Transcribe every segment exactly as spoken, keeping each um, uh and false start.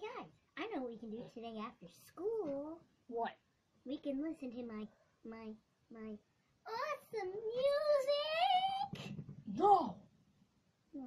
guys, I know what we can do today after school. What? We can listen to my, my, my awesome music. No. No.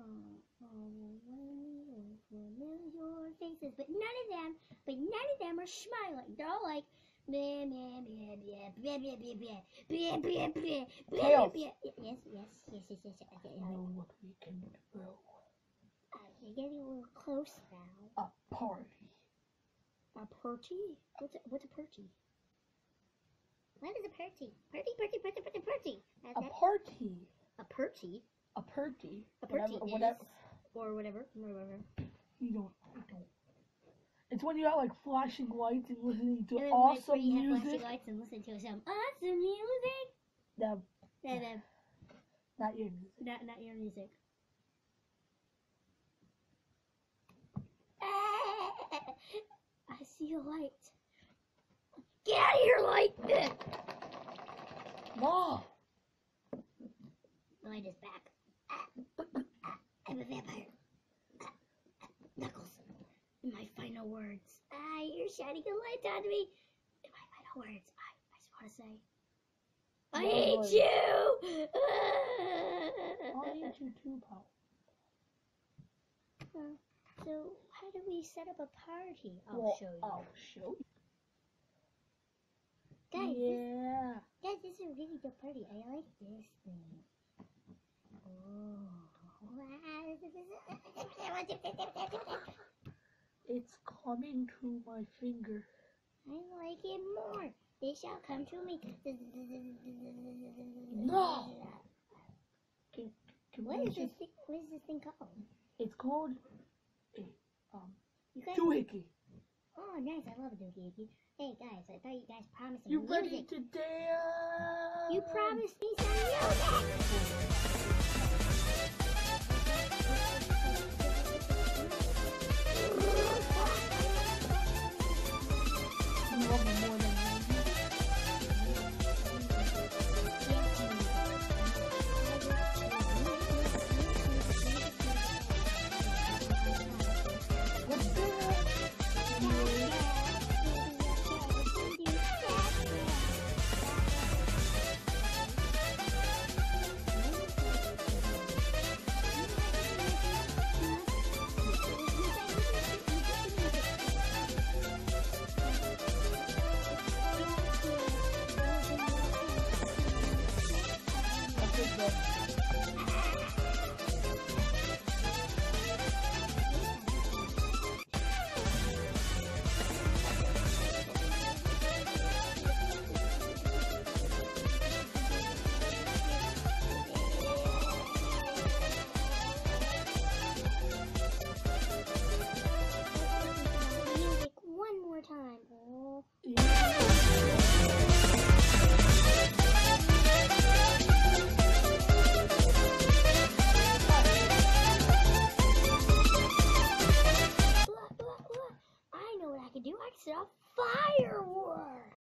Oh, your faces, but none of them, but none of them are smiling. They're all like, bleh, bleh, bleh, bleh, bleh, bleh, bleh, bleh, bleh, bleh, bleh, Tails. bleh. Yes, yes, yes, yes, yes, yes. Okay, I know what we can do. uh, you're getting a little close now. A party. A party? What's a, what's a party? What is a party? Party, party, party, party, party. A party. A party? A party. A party Whatever. is, Whatever. or whatever, whatever. You don't. I don't. It's when you got like flashing lights and listening to And then awesome when you have music. flashing lights and listen to some awesome music. No, No, no, not your music. not not your music. I see a light. Get out of here, light! No. The light is back. I'm a vampire. Knuckles. My final words. Ah, you're shining a light on me. In my final words, I, I just want to say, I No hate words. you. I hate you too, Paul. Uh, so, how do we set up a party? I'll Well, show you. I'll show you. Guys, this, Yeah. guys, this is a really good party. I like this thing. Oh. It's coming to my finger. I like it more. They shall come to me. No. Can, can What we is this just- thing? What is this thing called? It's called a um You guys? doohickey. Oh, nice. I love a doohickey. Hey guys, I thought you guys promised me You music. ready to dance? You promised me some music. You love me more than What's that? Okay, good. Music one more time. Oh. Blah, blah, blah. I know what I can do. I can set off fireworks.